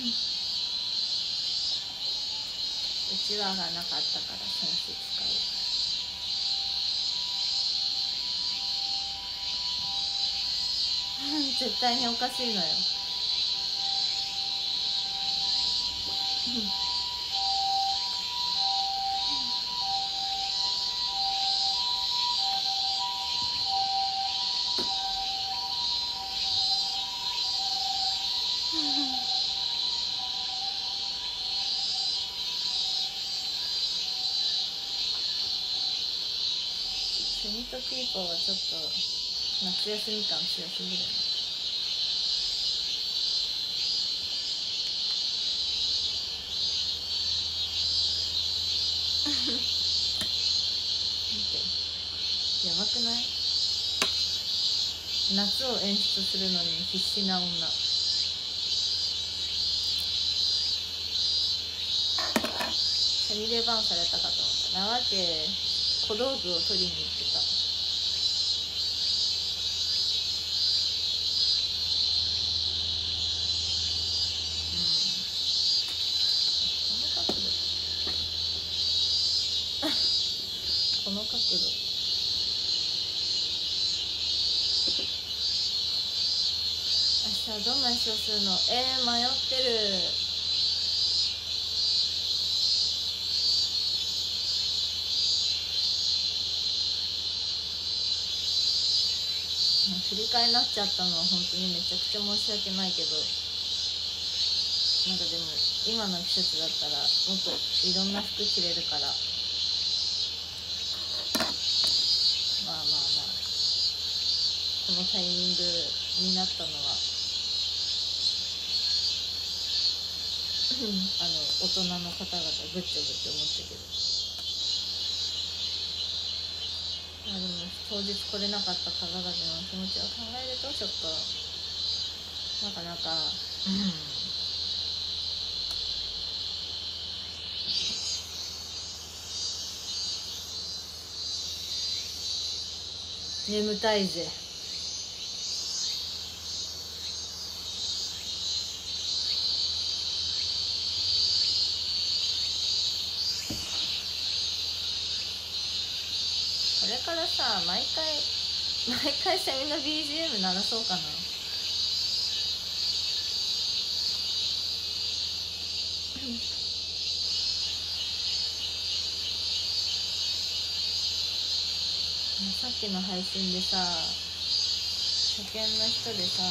うちわがなかったから扇子使う。絶対におかしいのよ。セミとピーポーはちょっと夏休み感強すぎるね。見て、やばくない？夏を演出するのに必死な女。セミでバンされたかと思った。なわけ小道具を取りに行ってた。この角度明日どんな衣装するの？迷ってる。振り替えになっちゃったのは本当にめちゃくちゃ申し訳ないけど、なんかでも今の季節だったらもっといろんな服着れるから、まあこのタイミングになったのは大人の方々ぐっちょぐちょ思ったけど、でも当日来れなかった方々の気持ちを考えるとちょっとなかなか眠たいぜ。これからさ、毎回セミの BGM 鳴らそうかな。さっきの配信でさ、初見の人でさ、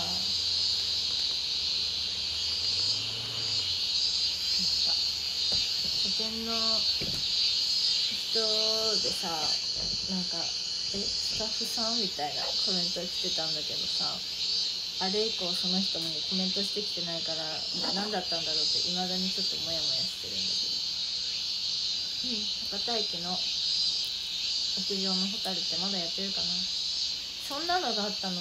初見の人でさ、なんかスタッフさんみたいなコメント来てたんだけどさ、あれ以降その人もコメントしてきてないから何だったんだろうって未だにちょっとモヤモヤしてるんだけど、博多駅の屋上のホタルってまだやってるかな。そんなのがあったの？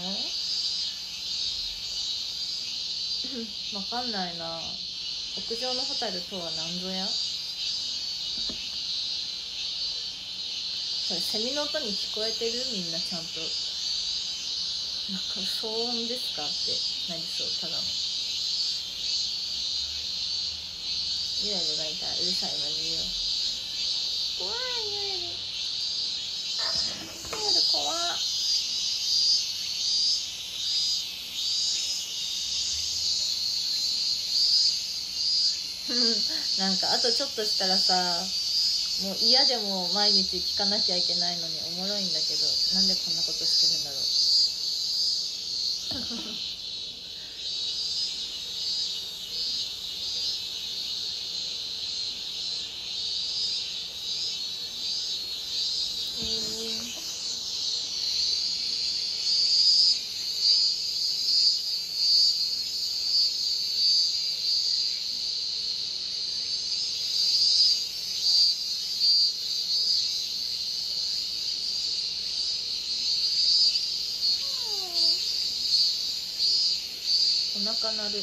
わかんないな。屋上のホタルとは何ぞや？これセミの音に聞こえてる？みんなちゃんと。なんか騒音ですかってなりそう。ただのゆらゆがいたらうるさいわねよ。怖いゆらゆる怖っ。なんかあとちょっとしたらさ、もう嫌でも毎日聞かなきゃいけないのにおもろいんだけど、なんでこんなことしてるんだろう。お腹鳴る。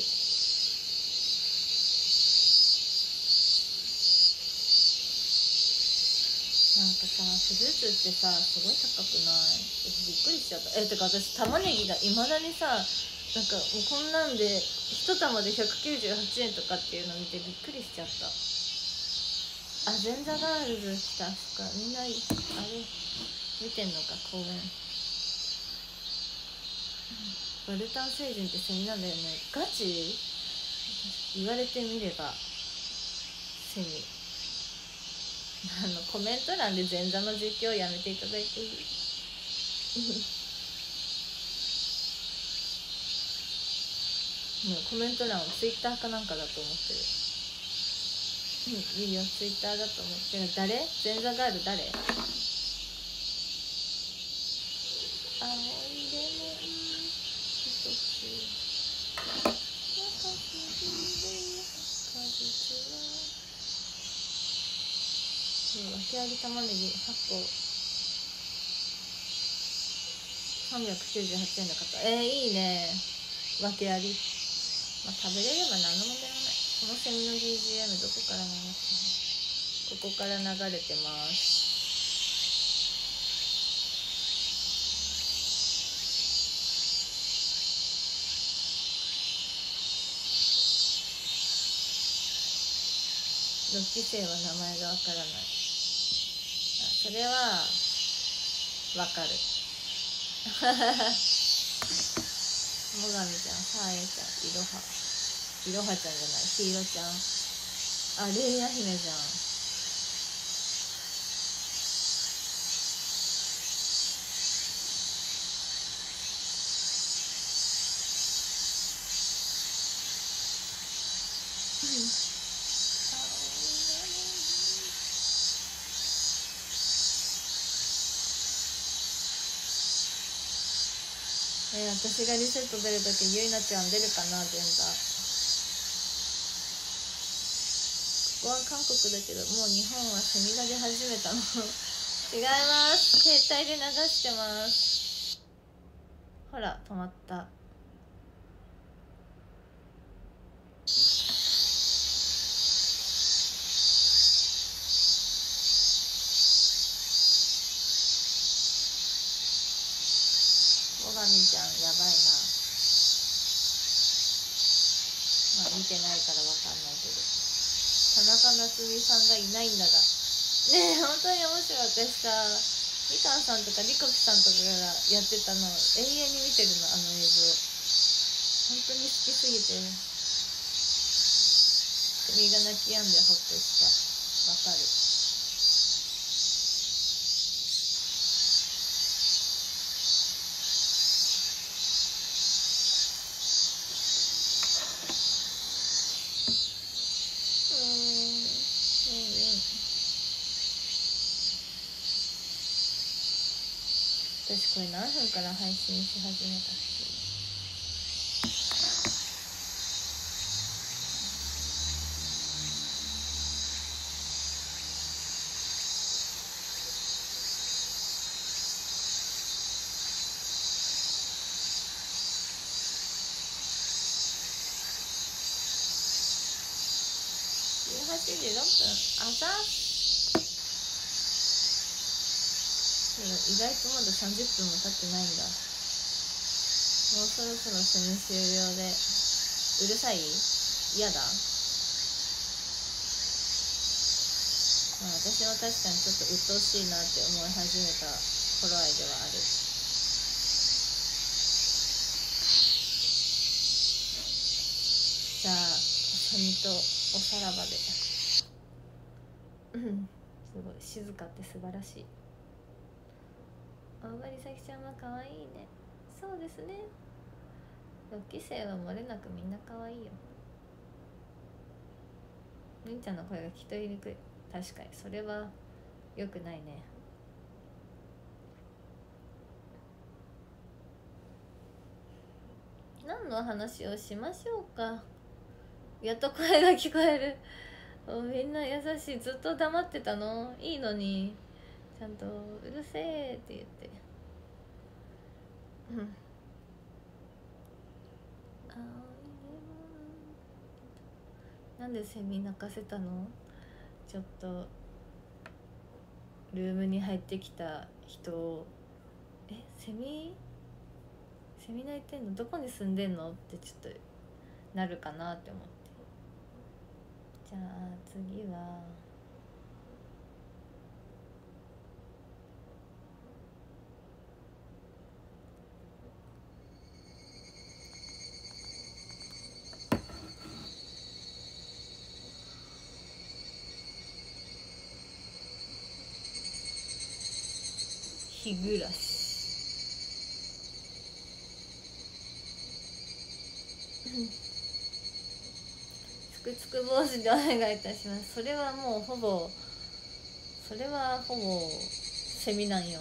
なんかさ、フルーツってさ、すごい高くない？びっくりしちゃった。てか私玉ねぎがいまだにさ、 なんかもうこんなんで1玉で198円とかっていうのを見てびっくりしちゃった。あ、前座ガールズ来た。そっか、みんなあれ見てんのか、公演。バルタン星人ってセミなんだよね。ガチ？言われてみればセミ。コメント欄で前座の実況をやめていただいていい？もうコメント欄をツイッターかなんかだと思ってる。いいよ、ツイッターだと思ってる。誰？前座ガール誰？青いレモン一つ若すぎる果実は訳あり玉ねぎ8個398円で買った。いいね、訳あり。まあ、食べれれば何の問題もない。このセミの BGM どこから流すの？ここから流れてます。6期生は名前がわからない。それはわかる。もがみちゃん、さあえちゃん、いろはちゃんじゃない、ひいろちゃん。あ、れいや姫じゃん。私がリセット出るときゆいなちゃん出るかな。前座ここは韓国だけど、もう日本はセミが出始めたの。違います、携帯で流してます。ほら止まった。もがみちゃんやばいな。まあ見てないからわかんないけど、田中夏実さんがいないんだがねえ、本当に面白い。私さ、みかんさんとかリコピさんとかがやってたの永遠に見てるの、あの映像。本当に好きすぎてセミが泣き止んでほっとした。わかる。私これ何分から配信し始めたっけ。18時6分。朝意外とまだ30分も経ってないんだ。もうそろそろセミ終了で。うるさい？嫌だ。まあ私は確かにちょっと鬱陶しいなって思い始めた頃合いではある。じゃあセミとおさらばで。すごい静かって素晴らしい。大張咲ちゃんは可愛いね。そうですね、6期生は漏れなくみんな可愛いよ。みんちゃんの声が聞き取りにくい。確かにそれは良くないね。何の話をしましょうか。やっと声が聞こえる。みんな優しい。ずっと黙ってたのいいのに、ちゃんとうるせえって言って。なんでセミ泣かせたの？ちょっとルームに入ってきた人をセミセミナー行ってんのどこに住んでんのってちょっとなるかなって思って。じゃあ次は日暮らしつくつく坊主でお願いいたします。それはほぼセミなんよ。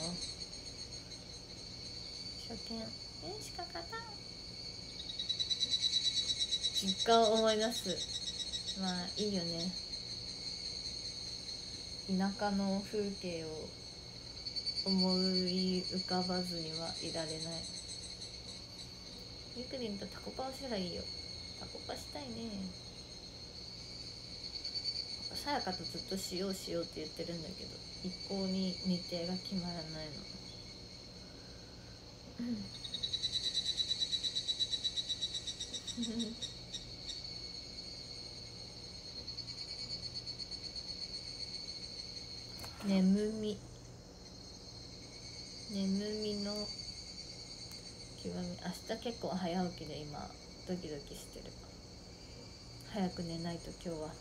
初見しか勝たん。実家を思い出す。まあいいよね、田舎の風景を思い浮かばずにはいられない。ゆくりんとタコパをしたらいいよ。タコパしたいね。さやかとずっとしようって言ってるんだけど、一向に日程が決まらないの。眠みの極み。明日結構早起きで今ドキドキしてる。早く寝ないと今日は。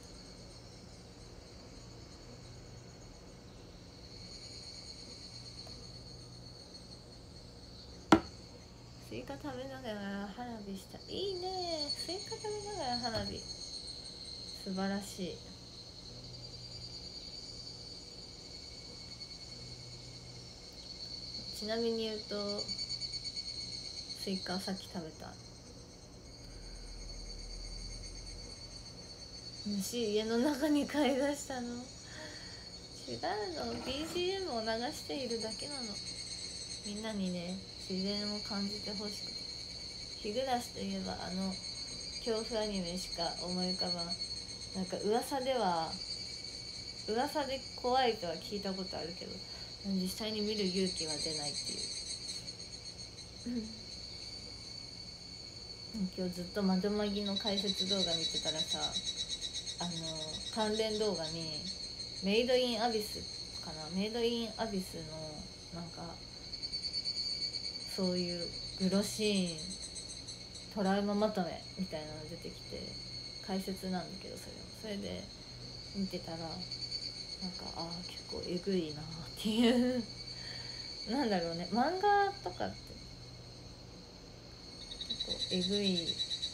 スイカ食べながら花火した。いいね、スイカ食べながら花火、素晴らしい。ちなみに言うとスイカさっき食べた。虫家の中に飼い出したの。違うの、 BGM を流しているだけなの。みんなにね、自然を感じてほしくて。日暮らしといえば恐怖アニメしか思い浮かばん。なんか噂で怖いとは聞いたことあるけど、実際に見る勇気は出ないっていう。今日ずっと窓マギの解説動画見てたらさ、関連動画にメイドインアビスかな、メイドインアビスのなんかそういうグロシーントラウマまとめみたいなの出てきて、解説なんだけど、それで見てたらなんか結構えぐいなっていうなんだろうね、漫画とかって結構えぐい。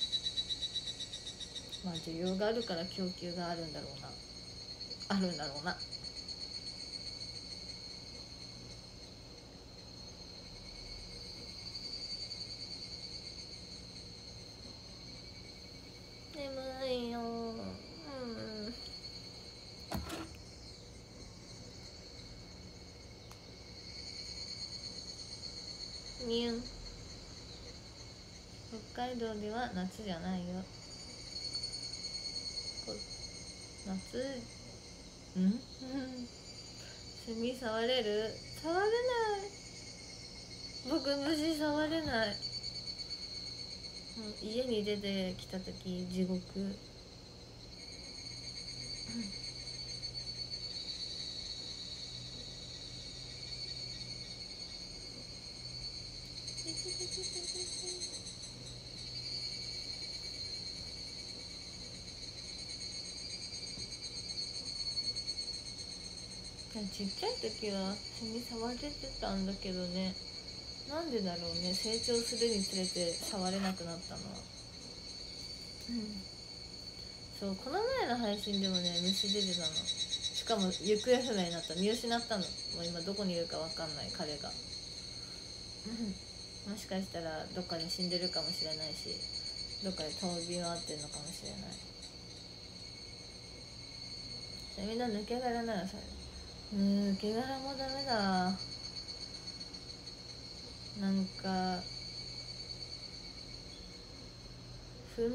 まあ需要があるから供給があるんだろうな。眠いよ。みゆん。北海道では夏じゃないよ。夏セミ触れる？触れない。僕虫触れない。家に出てきた時地獄。ちっちゃい時はセミ触れてたんだけどね、なんでだろうね、成長するにつれて触れなくなったのは。そう、この前の配信でもね虫出てたの。しかも行方不明になった、見失ったの。もう今どこにいるか分かんない彼が。もしかしたらどっかで死んでるかもしれないし、どっかで飛び回ってるのかもしれない。セミの抜け殻ならそれ。抜け殻もダメだ。なんか踏ん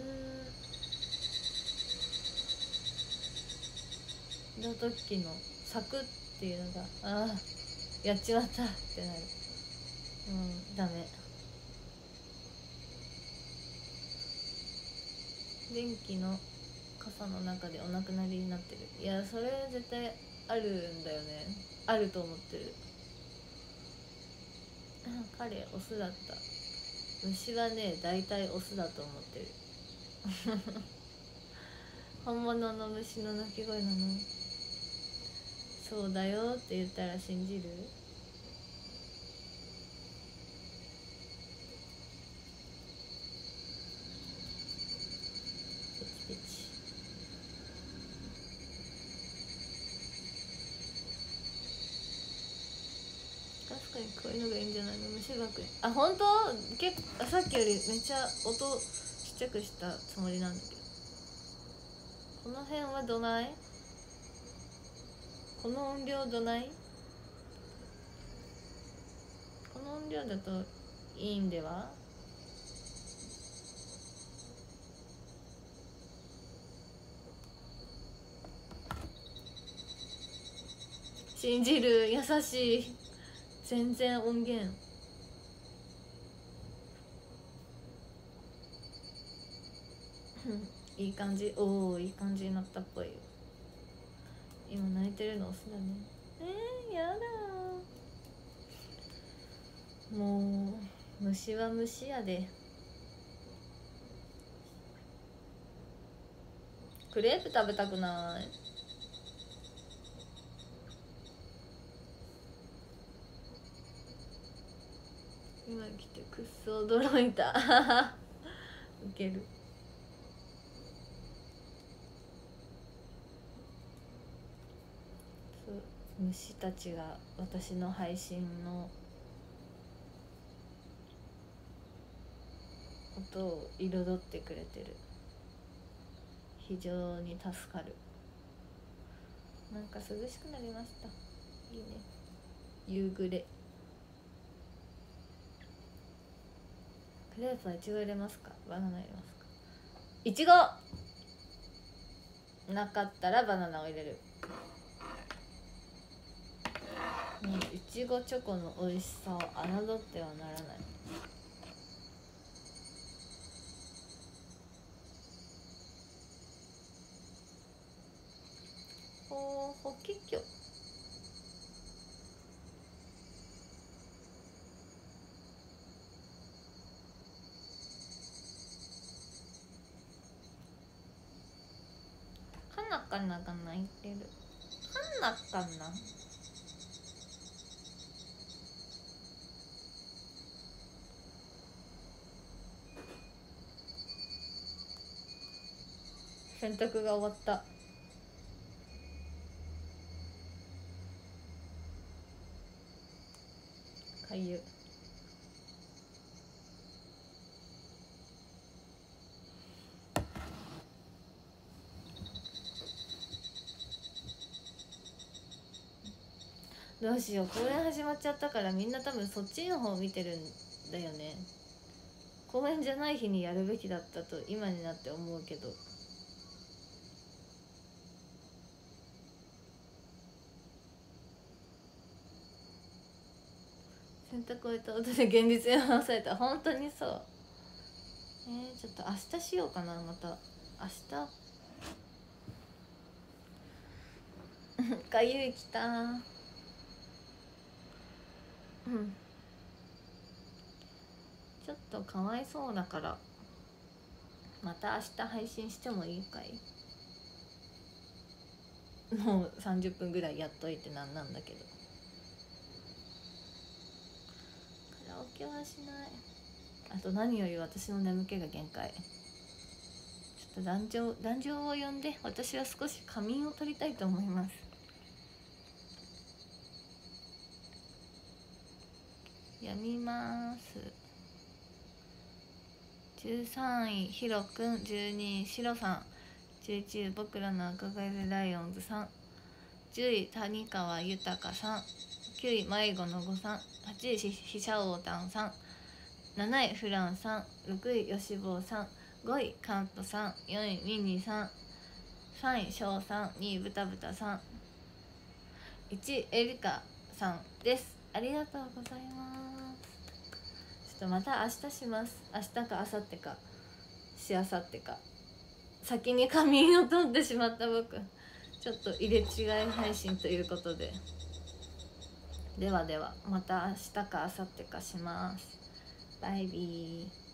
だ時のサクッっていうのがやっちまったってなる。ダメ。 電気の傘の中でお亡くなりになってる。いやそれ絶対あるんだよね。あると思ってる。彼オスだった。虫はね大体オスだと思ってる。本物の虫の鳴き声なの。そうだよって言ったら信じる？ペチペチ。確かにこういうのがいいんじゃないの？虫ばっかり。あ、本当？結構さっきよりめっちゃ音ちっちゃくしたつもりなんだけど。この辺はどない？この音量どない？この音量だといいんでは？信じる。優しい。全然音源いい感じ。おお、いい感じになったっぽいよ。今泣いてるのオスだね。やだもう虫は虫やで。クレープ食べたくない？今来てくっそ驚いた。ウケる。そう、虫たちが私の配信の音を彩ってくれてる。非常に助かる。なんか涼しくなりました。いいね。夕暮れ。クレープはいちご入れますか？バナナ入れますか？いちごなかったらバナナを入れる。もういちごチョコの美味しさを侮ってはならない。ほきっきょ。かなが泣いてる。かな洗濯が終わった。かゆ。どうしよう、公演始まっちゃったからみんな多分そっちの方見てるんだよね。公演じゃない日にやるべきだったと今になって思うけど。洗濯終えた音で現実に直された。本当にそう。ちょっと明日しようかな。また明日かゆいきた。ちょっとかわいそうだからまた明日配信してもいいかい？もう30分ぐらいやっといてなんだけど。カラオケはしない。あと何より私の眠気が限界。ちょっと壇上を呼んで私は少し仮眠を取りたいと思います。やみます。13位ひろくん、12位しろさん、11位僕らの憧れるライオンズさん、10位谷川豊さん、9位迷子の子さん、8位ひしゃおうたんさん、7位フランさん、6位よしぼうさん、5位カントさん、4位ミニさん、3位しょうさん、2位ブタブタさん、1位エリカさんです。ありがとうございます。ちょっとまた明日します。明日か明後日かしあさってか。 先に仮眠を取ってしまった僕、ちょっと入れ違い配信ということで、ではではまた明日か明後日かします。バイビー。